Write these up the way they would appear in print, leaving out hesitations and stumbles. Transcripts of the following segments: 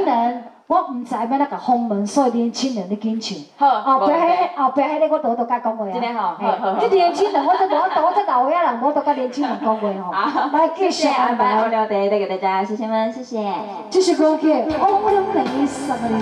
我唔知要哪个封门，所以年轻人你紧唱。 好， 后壁迄个我倒甲讲话啊。 真的好，好。 这年轻人，我这老岁人，我都甲年轻人讲话吼。来，继续安排。 欧良地带给大家，谢谢们，谢谢。 这首歌曲《欧良地10年》。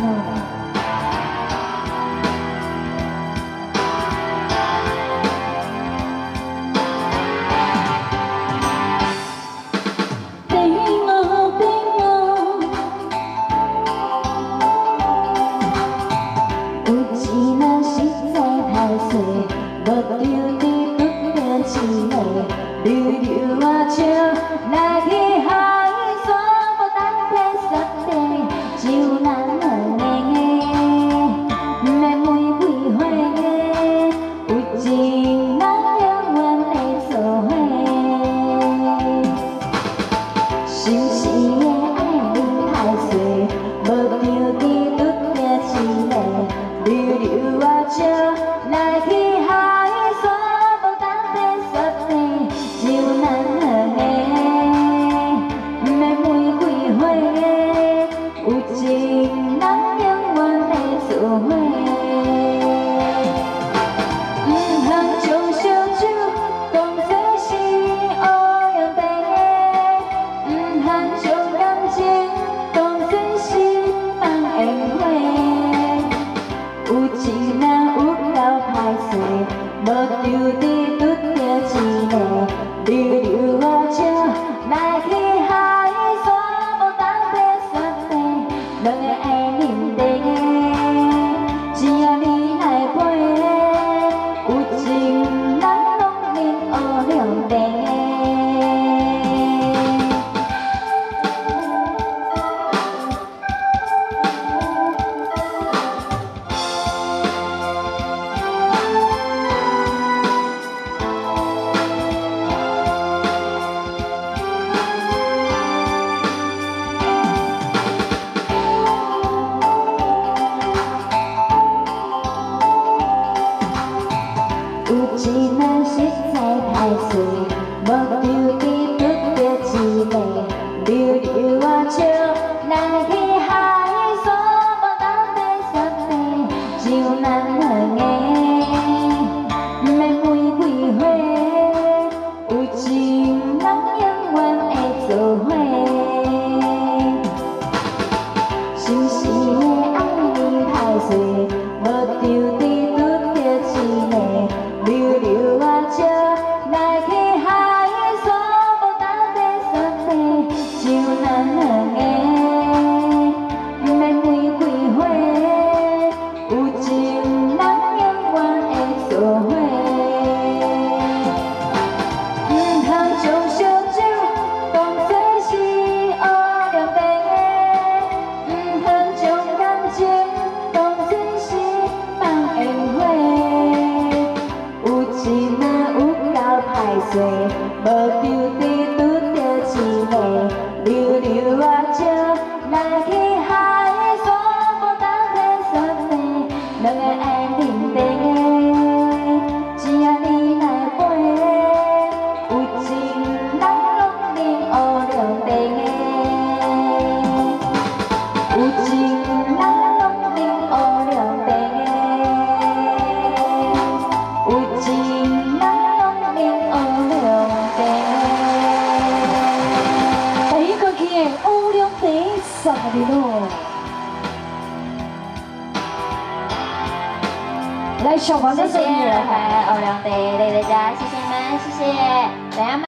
来，小黄的声音， 欧良地带给大家，谢谢们，谢谢，等下。